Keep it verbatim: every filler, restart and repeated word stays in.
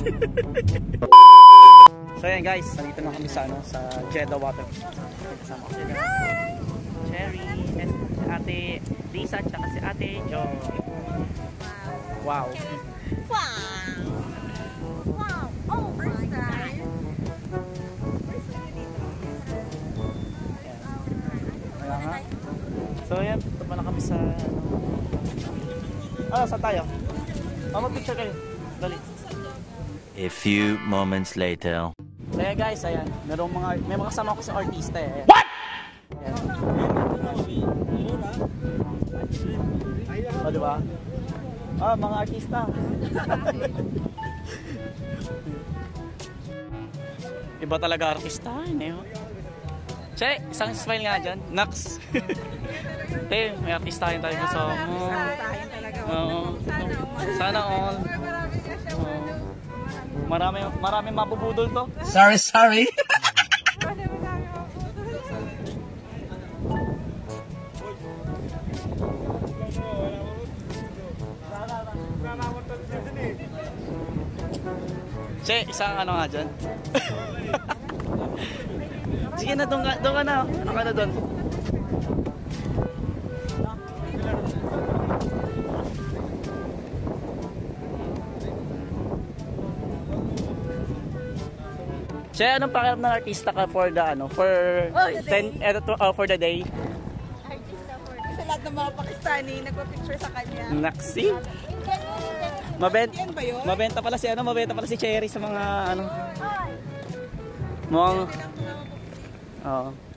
So yan guys, nandito na kami sa ano, sa Jeddah Water. Kasama ko si Cherry, si Ate Lisa, tsaka si Ate Jo. Wow. Wow. Wow. Oh, first time. Kaya nga. So yan, ito pa na kami sa ano. Ah, saan tayo? Oh, mag-picture kayo. Dali. A few moments later. So yan guys, ayan. Merong mga, may mga kasama ko sa artista eh. Ayan. What? Ayan. O, diba? Ah, mga artista. Iba talaga artista. Yun, eh. Che, isang smile nga dyan. Nax. Te, may artista yun tayo kasama. Oo. Sana all. Oo. Marami, marami mabubudol to. Sorry, sorry. Che, isang ano nga dyan. Sige na, doon ka, doon ka na. Ano ka na doon? Che, anong pakiram ng artista ka for the ano, for ten, eh, uh, for the day? Artista for sa lahat ng mga Pakistani nagpa-picture sa kanya. Naksi. Mabenta, mabenta pala si ano, mabenta pala si Cherry sa mga ano. Mga oh.